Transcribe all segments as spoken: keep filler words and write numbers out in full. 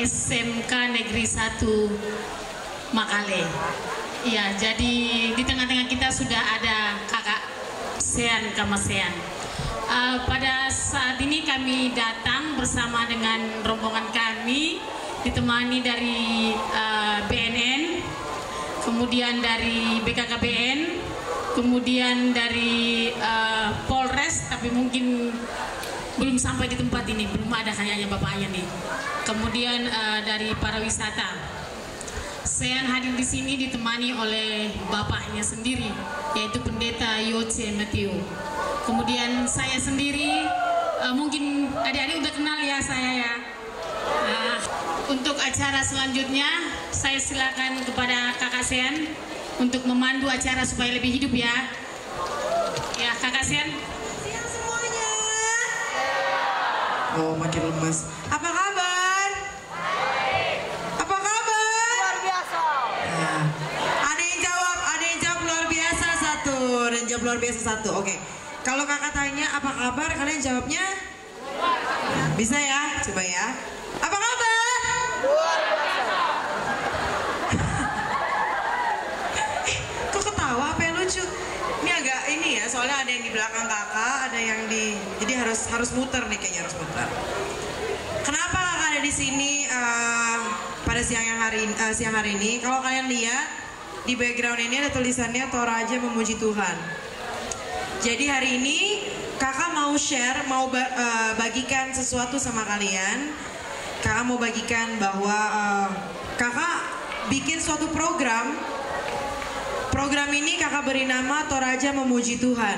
S M K Negeri satu Makale. Ya, jadi di tengah-tengah kita sudah ada kakak Sean Kamasean. Uh, pada saat ini kami datang bersama dengan rombongan kami, ditemani dari uh, B N N, kemudian dari B K K B N, kemudian dari uh, Polres, tapi mungkin belum sampai di tempat ini, belum ada, kayaknya bapaknya nih. Kemudian uh, dari para wisata. Saya hadir di sini ditemani oleh bapaknya sendiri, yaitu Pendeta Yoce Matthew. Kemudian saya sendiri, uh, mungkin adik-adik udah kenal ya saya ya. Uh, untuk acara selanjutnya, saya silakan kepada Kakak Sean untuk memandu acara supaya lebih hidup ya. Ya, Kakak Sean. Siang semuanya. Oh, makin lemas. Apa kabar? Baik. Apa kabar? Luar biasa. Nah, ada yang jawab, ada yang jawab luar biasa satu, dan jawab luar biasa satu. Oke. Kalau kakak tanya apa kabar, kalian jawabnya? Bisa ya? Coba ya. Apa kabar? Luar biasa. eh, kok ketawa? Apa yang lucu? Ini agak ini ya, soalnya ada yang di belakang kakak, ada yang di, jadi harus harus muter nih, kayaknya harus muter. Kenapa kakak ada di sini uh, pada siang yang hari uh, siang hari ini? Kalau kalian lihat di background ini ada tulisannya Toraja Memuji Tuhan. Jadi hari ini kakak mau share, mau ba uh, bagikan sesuatu sama kalian. Kakak mau bagikan bahwa uh, kakak bikin suatu program. Program ini kakak beri nama Toraja Memuji Tuhan.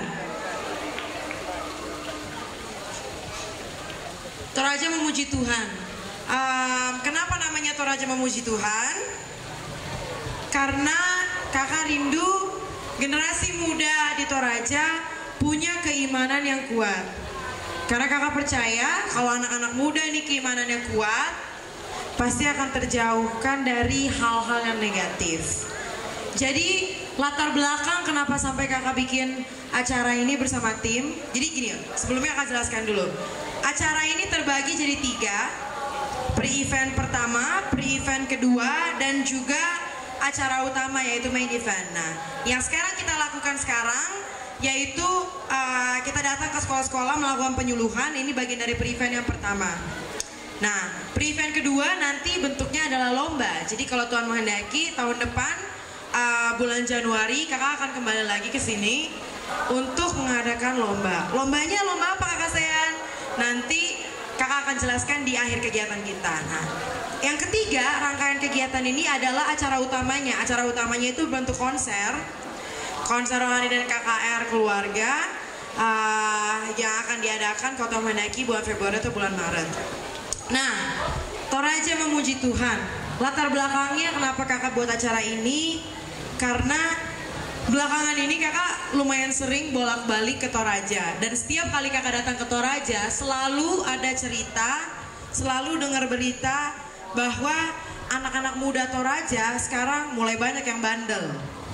Toraja Memuji Tuhan. Um, kenapa namanya Toraja Memuji Tuhan? Karena kakak rindu generasi muda di Toraja punya keimanan yang kuat. Karena kakak percaya kalau anak-anak muda ini keimanannya kuat, pasti akan terjauhkan dari hal-hal yang negatif. Jadi latar belakang kenapa sampai kakak bikin acara ini bersama tim. Jadi gini, sebelumnya kakak jelaskan dulu. Acara ini terbagi jadi tiga. Pre-event pertama, pre-event kedua, dan juga acara utama yaitu main event. Nah, yang sekarang kita lakukan sekarang yaitu uh, kita datang ke sekolah-sekolah melakukan penyuluhan. Ini bagian dari pre-event yang pertama. Nah, pre-event kedua nanti bentuknya adalah lomba. Jadi kalau Tuhan menghendaki tahun depan uh, bulan Januari kakak akan kembali lagi ke sini untuk mengadakan lomba. Lombanya lomba apa kakak Sean? Nanti kakak akan jelaskan di akhir kegiatan kita. Nah, yang ketiga rangkaian kegiatan ini adalah acara utamanya. Acara utamanya itu bentuk konser. Konser rohani dan K K R keluarga uh, yang akan diadakan kalau Tuhan menghendaki bulan Februari atau bulan Maret. Nah, Toraja Memuji Tuhan. Latar belakangnya kenapa kakak buat acara ini? Karena belakangan ini kakak lumayan sering bolak-balik ke Toraja. Dan setiap kali kakak datang ke Toraja selalu ada cerita, selalu dengar berita bahwa anak-anak muda Toraja sekarang mulai banyak yang bandel.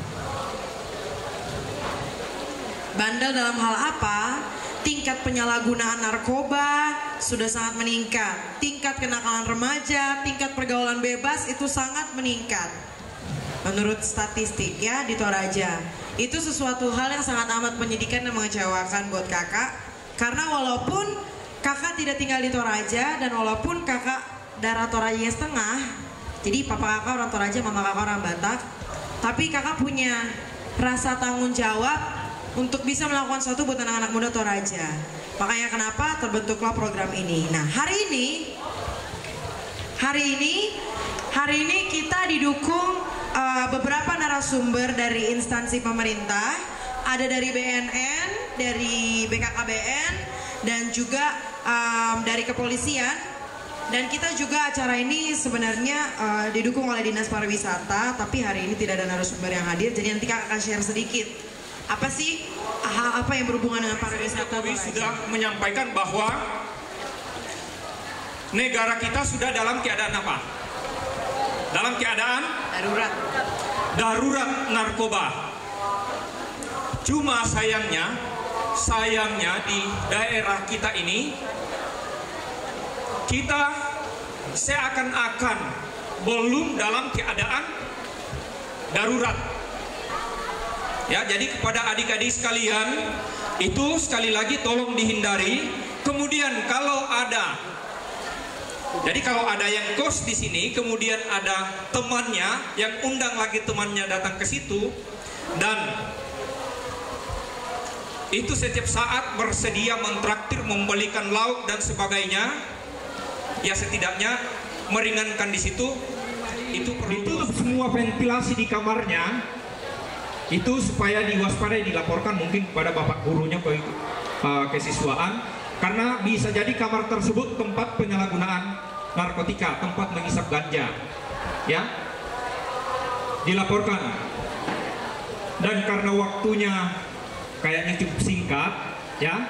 Bandel dalam hal apa? Tingkat penyalahgunaan narkoba sudah sangat meningkat. Tingkat kenakalan remaja, tingkat pergaulan bebas itu sangat meningkat. Menurut statistik ya di Toraja. Itu sesuatu hal yang sangat amat menyedihkan dan mengecewakan buat kakak. Karena walaupun kakak tidak tinggal di Toraja dan walaupun kakak darah Toraja setengah, jadi papa kakak orang Toraja, mama kakak orang Batak, tapi kakak punya rasa tanggung jawab untuk bisa melakukan sesuatu buat anak-anak muda Toraja. Makanya kenapa terbentuklah program ini. Nah, hari ini hari ini hari ini kita didukung uh, beberapa narasumber dari instansi pemerintah. Ada dari B N N, dari B K K B N, dan juga um, dari kepolisian. Dan kita juga acara ini sebenarnya uh, didukung oleh Dinas Pariwisata, tapi hari ini tidak ada narasumber yang hadir. Jadi nanti kakak akan share sedikit. Apa sih apa yang berhubungan dengan pariwisata? Jokowi sudah menyampaikan bahwa negara kita sudah dalam keadaan apa? Dalam keadaan darurat. Darurat narkoba. Cuma sayangnya, sayangnya di daerah kita ini kita seakan-akan belum dalam keadaan darurat. Ya, jadi kepada adik-adik sekalian, itu sekali lagi tolong dihindari. Kemudian kalau ada, jadi kalau ada yang kos di sini, kemudian ada temannya yang undang lagi temannya datang ke situ, dan itu setiap saat bersedia mentraktir, membelikan lauk dan sebagainya, ya setidaknya meringankan di situ. Itu perlu ditutup semua ventilasi di kamarnya, itu supaya diwaspadai, dilaporkan mungkin kepada bapak gurunya ke uh, kesiswaan, karena bisa jadi kamar tersebut tempat penyalahgunaan narkotika, tempat mengisap ganja, ya, dilaporkan. Dan karena waktunya kayaknya cukup singkat, ya,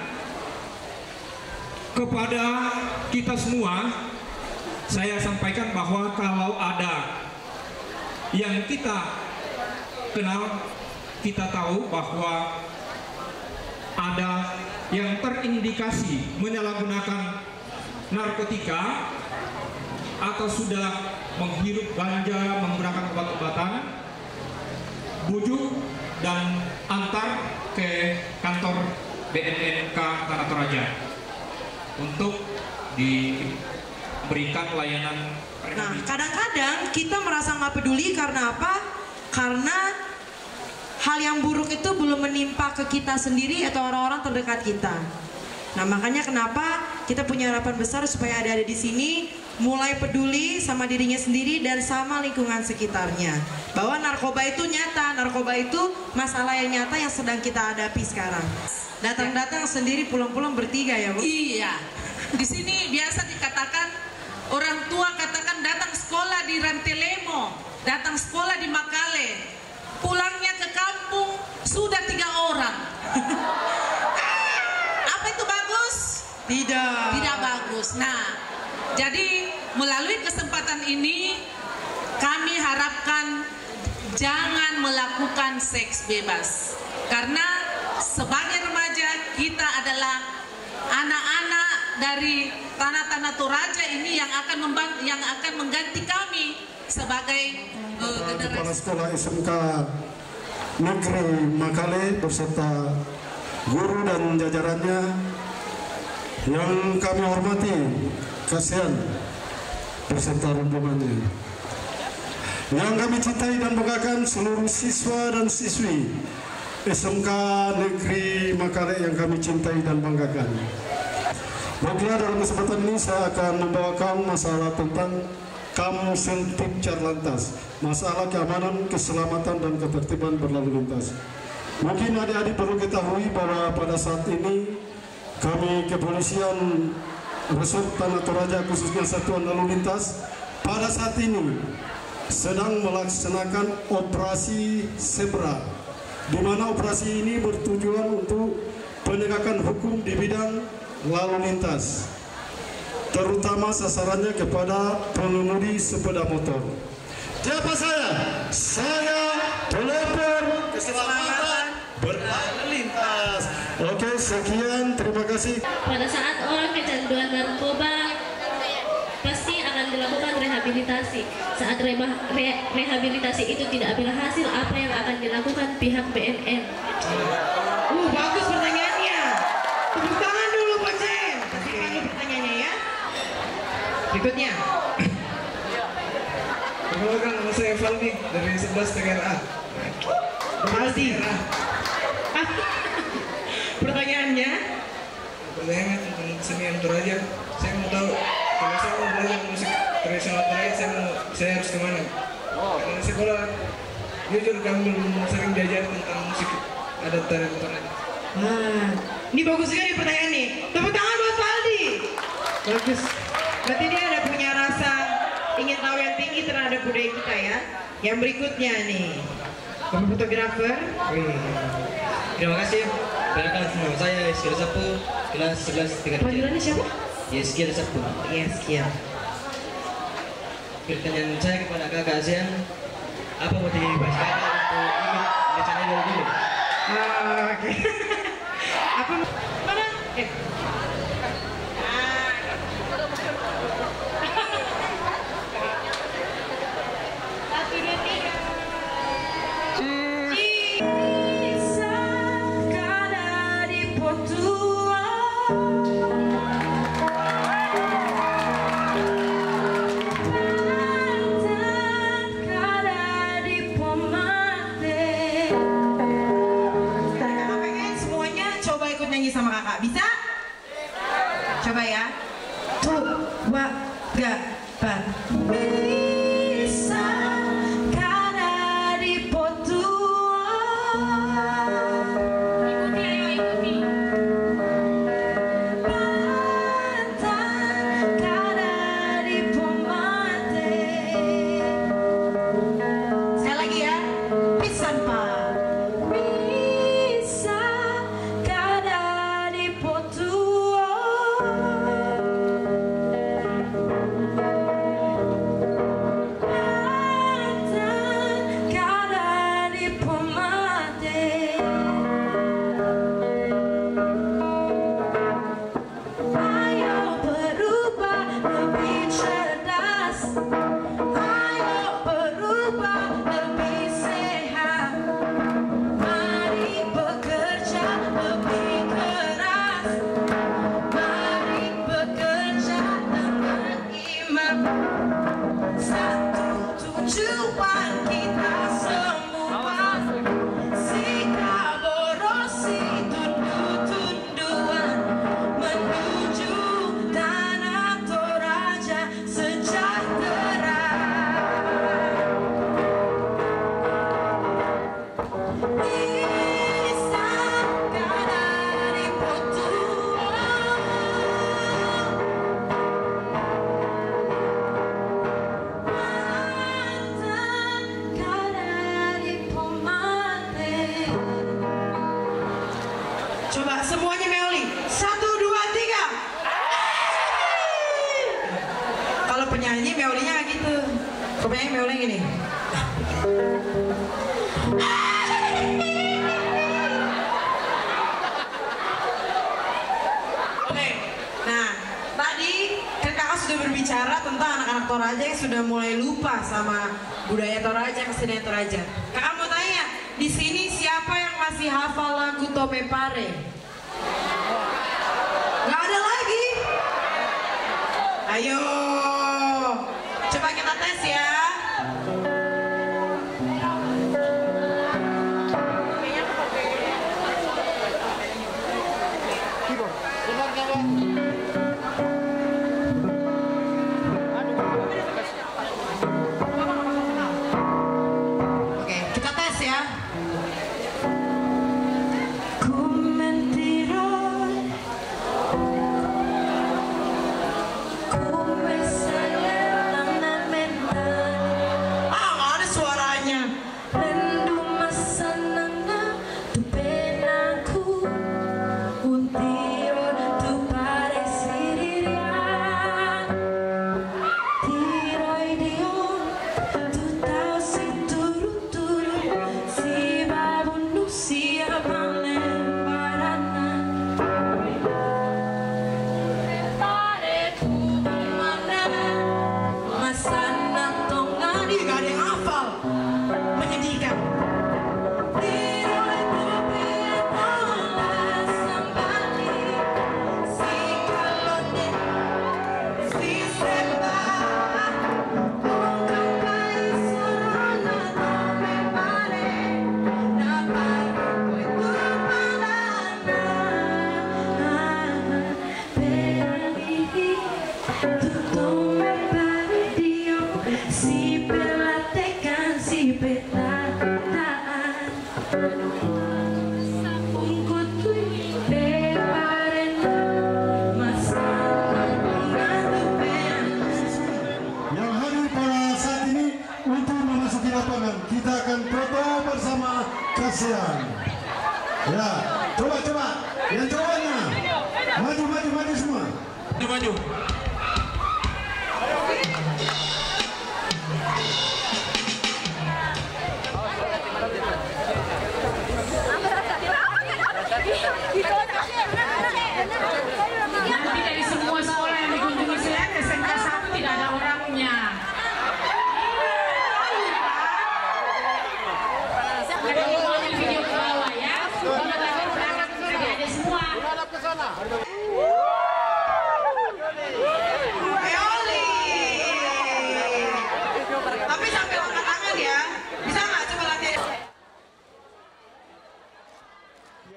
kepada kita semua saya sampaikan bahwa kalau ada yang kita kenal, kita tahu bahwa ada yang terindikasi menyalahgunakan narkotika atau sudah menghirup ganja, menggunakan obat-obatan, bujuk dan antar ke kantor B N N K Tanah Toraja untuk diberikan layanan. Nah, kadang-kadang kita merasa nggak peduli karena apa? Karena hal yang buruk itu belum menimpa ke kita sendiri atau orang-orang terdekat kita. Nah, makanya kenapa kita punya harapan besar supaya adik-adik di sini mulai peduli sama dirinya sendiri dan sama lingkungan sekitarnya. Bahwa narkoba itu nyata, narkoba itu masalah yang nyata yang sedang kita hadapi sekarang. Datang-datang sendiri, pulang-pulang bertiga ya, Bu? Iya. Di sini biasa dikatakan, orang tua katakan datang sekolah di Rantelemo, datang sekolah di Makale, pulangnya ke kampung sudah tiga orang. Apa itu bagus? Tidak. Tidak bagus. Nah, jadi melalui kesempatan ini kami harapkan jangan melakukan seks bebas, karena sebagai remaja kita adalah anak-anak dari tanah-tanah Toraja ini yang akan membantu, yang akan mengganti kami sebagai uh, Kepala Sekolah S M K Negeri Makale beserta guru dan jajarannya yang kami hormati, kasihan beserta rombongannya, yang kami cintai dan banggakan seluruh siswa dan siswi S M K Negeri Makale yang kami cintai dan banggakan. Baiklah, dalam kesempatan ini saya akan membawakan masalah tentang Kamsentip Carlantas, masalah keamanan, keselamatan dan ketertiban berlalu lintas. Mungkin adik-adik perlu ketahui bahwa pada saat ini kami kepolisian Resort Tanah Toraja khususnya Satuan Lalu Lintas pada saat ini sedang melaksanakan operasi Zebra, di mana operasi ini bertujuan untuk penegakan hukum di bidang lalu lintas, terutama sasarannya kepada pengemudi sepeda motor. Siapa saya? Saya pelopor keselamatan berlalu lintas. Oke, sekian, terima kasih. Pada saat orang kecanduan narkoba, pasti akan dilakukan rehabilitasi. Saat re re rehabilitasi itu tidak berhasil, apa yang akan dilakukan pihak B N N? Uh, bagus pertanyaannya. Tepuk tangan dulu, Pak Jen. Kasihkan dulu pertanyaannya ya. Berikutnya. Perkenalkan, nama saya Valdi dari sebelas T K R A. Valdi. Pertanyaannya? Pertanyaannya tentang kesenian Toraja. Saya mau tahu, kalau saya mau belajar musik tradisional Toraja, saya mau, saya harus kemana? Karena di sekolah, jujur kami belum sering diajar tentang musik adat Toraja. Nah, ini bagus sekali pertanyaan nih. Tepuk tangan buat Valdi. Bagus. Berarti dia ada punya rasa ingin tahu yang tinggi terhadap budaya kita ya. Yang berikutnya nih, Bapak fotografer. Wih. Terima kasih. Perkenalkan, nama saya Yeskiel Sapu, kelas sebelas tiga. Panggilannya siapa? Yeskiel Sapu. Iya, sekian. Pertanyaan saya kepada kakak ASEAN, apa motivasi kakak untuk ikut rencana dari dulu? Ah, oke. Apa? Mana? Eh. Pak. Bisa? Coba ya. Tuh, wa, ga, ban. Bisa karena dipotuan. Ikuti, ayo ikuti. Pantan karena dipomate. Sekali lagi ya. Pisan Pak. Bisa karena dipotuan. Satu tujuan kita semua, sikap boros itu tunduan menuju tanah Toraja sejahtera. Bisa karena dipotuan. Coba semuanya meoli. Satu, dua, tiga. Kalau penyanyi meolinya kayak gitu. Kalau penyanyi meolinya gini. Oke. Nah, tadi kan kakak sudah berbicara tentang anak-anak Toraja yang sudah mulai lupa sama budaya Toraja, kesenian Toraja. Kakak mau tanya, di sini siapa yang masih hafal lagu Tome Pare? Gak ada lagi? Ayo, coba kita tes ya. Oke, kita tes ya. Kita akan foto bersama kasihan. Ya, coba coba, yang cowoknya maju maju maju semua. Maju maju. Nanti dari semua sekolah yang dikunjungi saya, S M K satu tidak ada orangnya. Ada yang mau ambil video ke bawah ya. Kalau belakang belakang tidak ada semua. Meoli.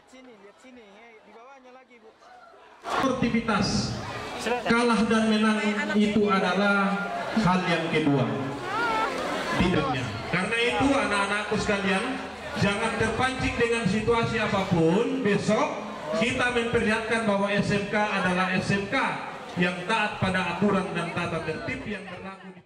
sini, lihat sini, di bawahnya lagi Bu. Sportivitas, kalah dan menang itu adalah hal yang kedua di dunia. Karena itu anak-anakku sekalian, jangan terpancing dengan situasi apapun. Besok kita memperlihatkan bahwa S M K adalah S M K yang taat pada aturan dan tata tertib yang berlaku.